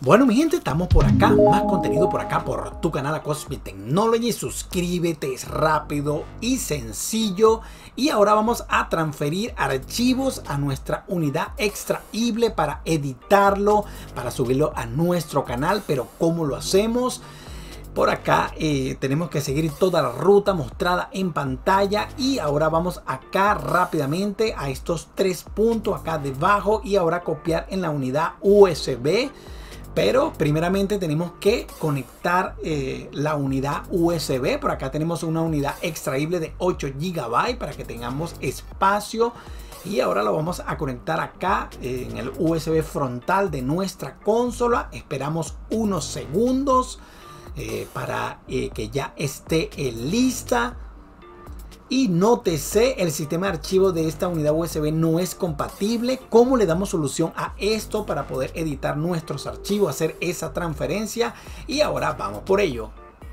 Bueno, mi gente, estamos por acá, más contenido por acá por tu canal Cosmic Technology. Suscríbete, es rápido y sencillo. Y ahora vamos a transferir archivos a nuestra unidad extraíble para editarlo, para subirlo a nuestro canal. Pero ¿cómo lo hacemos? Por acá tenemos que seguir toda la ruta mostrada en pantalla, y ahora vamos acá rápidamente a estos tres puntos acá debajo y ahora copiar en la unidad USB. Pero primeramente tenemos que conectar la unidad USB. Por acá tenemos una unidad extraíble de 8 GB para que tengamos espacio. Y ahora lo vamos a conectar acá en el USB frontal de nuestra consola. Esperamos unos segundos para que ya esté lista. Y nótese, el sistema de archivo de esta unidad USB no es compatible. ¿Cómo le damos solución a esto para poder editar nuestros archivos, hacer esa transferencia? Y ahora vamos por ello.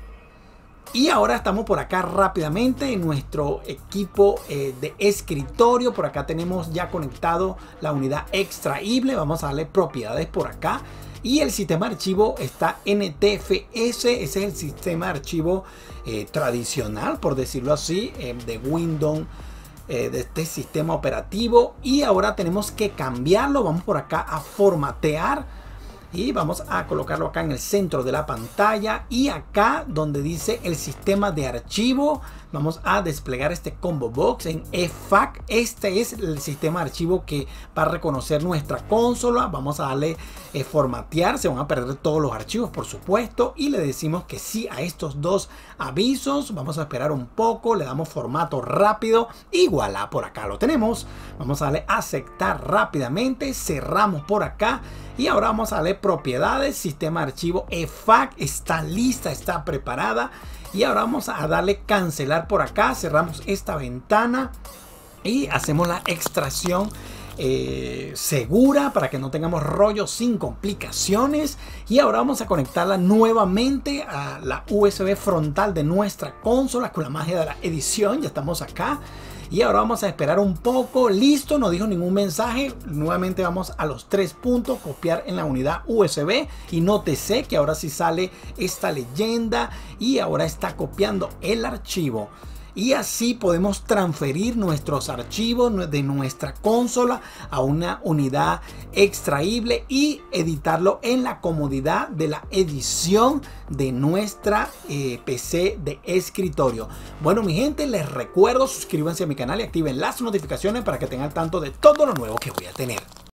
Y ahora estamos por acá rápidamente en nuestro equipo de escritorio. Por acá tenemos ya conectado la unidad extraíble. Vamos a darle propiedades por acá. Y el sistema de archivo está NTFS. Ese es el sistema de archivo tradicional, por decirlo así, de Windows, de este sistema operativo. Y ahora tenemos que cambiarlo. Vamos por acá a formatear. Y vamos a colocarlo acá en el centro de la pantalla. Y acá donde dice el sistema de archivo, vamos a desplegar este combo box en EFAC. Este es el sistema de archivo que va a reconocer nuestra consola. Vamos a darle formatear. Se van a perder todos los archivos, por supuesto. Y le decimos que sí a estos dos avisos. Vamos a esperar un poco. Le damos formato rápido. Y voilà, por acá lo tenemos. Vamos a darle aceptar rápidamente. Cerramos por acá. Y ahora vamos a darle propiedades. Sistema de archivo EFAC está lista, está preparada. Y ahora vamos a darle cancelar por acá. Cerramos esta ventana y hacemos la extracción segura para que no tengamos rollo, sin complicaciones. Y ahora vamos a conectarla nuevamente a la USB frontal de nuestra consola con la magia de la edición. Ya estamos acá. Y ahora vamos a esperar un poco. Listo, no dijo ningún mensaje. Nuevamente vamos a los tres puntos, copiar en la unidad USB. Y nótese que ahora sí sale esta leyenda y ahora está copiando el archivo. Y así podemos transferir nuestros archivos de nuestra consola a una unidad extraíble y editarlo en la comodidad de la edición de nuestra PC de escritorio. Bueno, mi gente, les recuerdo, suscríbanse a mi canal y activen las notificaciones para que tengan tanto de todo lo nuevo que voy a tener.